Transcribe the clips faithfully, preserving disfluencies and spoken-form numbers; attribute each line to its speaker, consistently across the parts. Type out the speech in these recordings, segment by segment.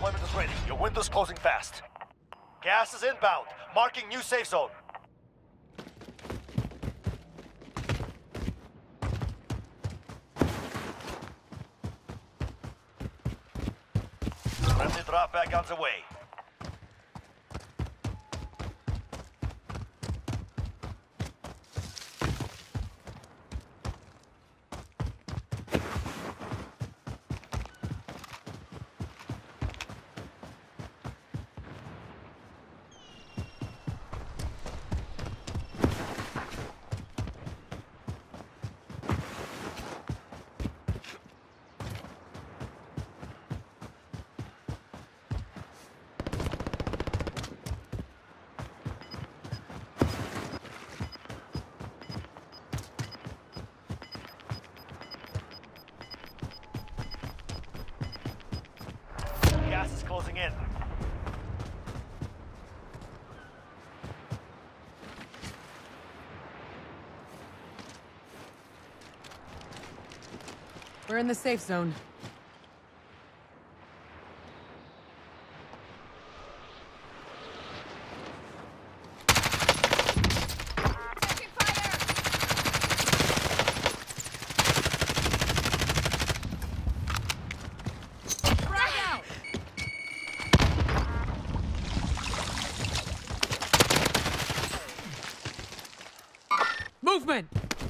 Speaker 1: deployment is ready. Your window's closing fast. Gas is inbound. Marking new safe zone. Friendly drop back on the way. Gas is closing in.
Speaker 2: We're in the safe zone.
Speaker 3: Taking fire!
Speaker 2: Frag out! Movement!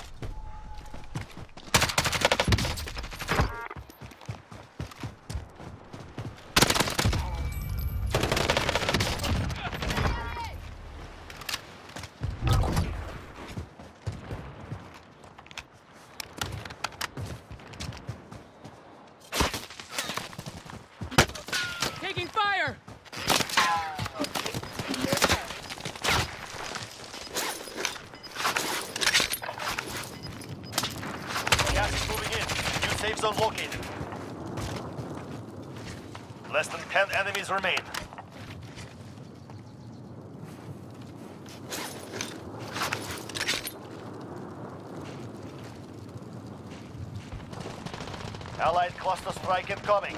Speaker 2: Taking fire!
Speaker 1: Gas is moving in. New safe zone located. Less than ten enemies remain. Allied cluster strike incoming.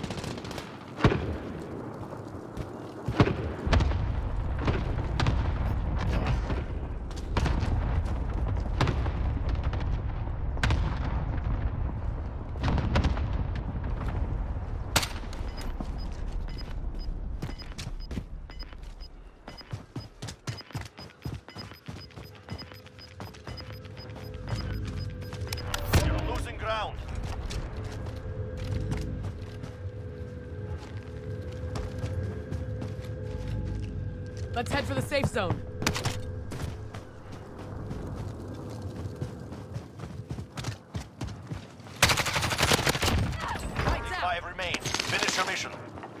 Speaker 1: You're losing ground.
Speaker 2: Let's head for the safe zone. Lights out!
Speaker 1: Five remain. Finish your mission.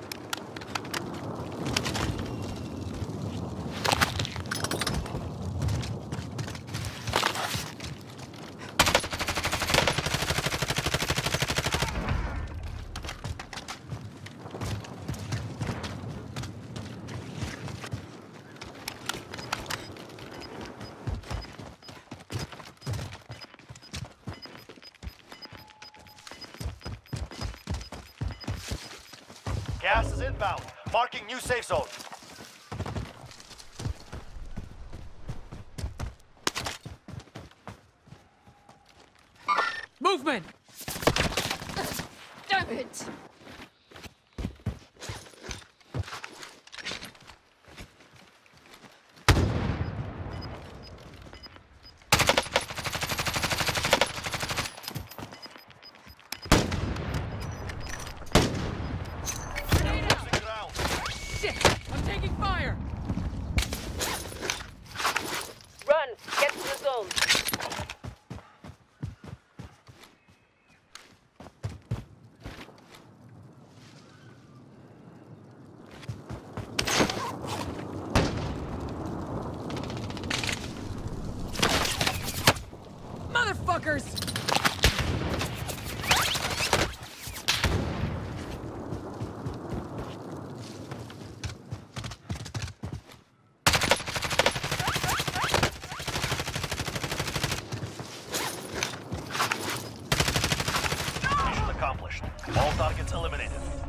Speaker 1: Gas is inbound. Marking new safe zone.
Speaker 2: Movement!
Speaker 3: Damn it!
Speaker 2: Grenade out!
Speaker 1: Losing ground.
Speaker 2: Shit! I'm taking fire!
Speaker 4: Run! Get to the zone!
Speaker 2: Motherfuckers!
Speaker 1: Mission accomplished. All targets eliminated.